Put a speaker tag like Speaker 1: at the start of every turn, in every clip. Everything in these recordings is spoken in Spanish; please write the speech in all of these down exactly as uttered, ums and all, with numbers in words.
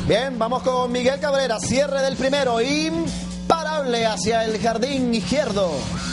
Speaker 1: Bien, vamos con Miguel Cabrera. Cierre del primero. Imparable hacia el jardín izquierdo.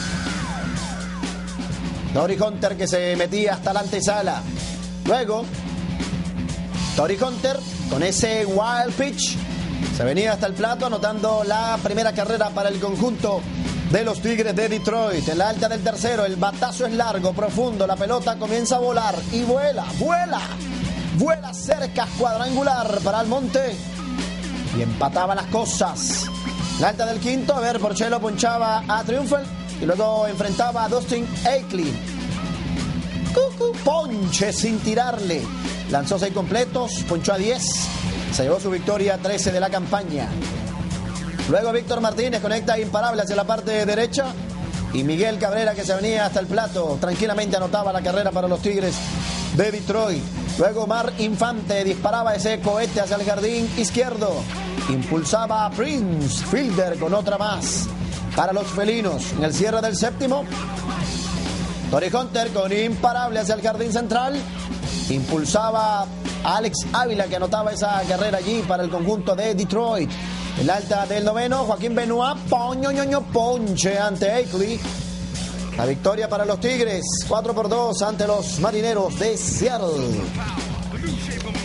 Speaker 1: Torii Hunter que se metía hasta la antesala. Luego, Torii Hunter con ese wild pitch se venía hasta el plato anotando la primera carrera para el conjunto de los Tigres de Detroit. En la alta del tercero, el batazo es largo, profundo, la pelota comienza a volar y vuela, vuela, vuela cerca, cuadrangular para Almonte y empataba las cosas. En la alta del quinto, a ver, Porcello ponchaba a Triunfel y luego enfrentaba a Dustin Ackley. Cucu, ponche sin tirarle. Lanzó seis completos, ponchó a diez. Se llevó su victoria trece de la campaña. Luego Víctor Martínez conecta imparable hacia la parte derecha. Y Miguel Cabrera, que se venía hasta el plato, tranquilamente anotaba la carrera para los Tigres de Detroit. Luego Omar Infante disparaba ese cohete hacia el jardín izquierdo. Impulsaba a Prince Fielder con otra más para los felinos. En el cierre del séptimo, Torii Hunter con imparable hacia el jardín central. Impulsaba a Alex Ávila, que anotaba esa carrera allí para el conjunto de Detroit. En la alta del noveno, Joaquín Benoit, poño, ponche ante Ackley. La victoria para los Tigres, cuatro por dos ante los Marineros de Seattle.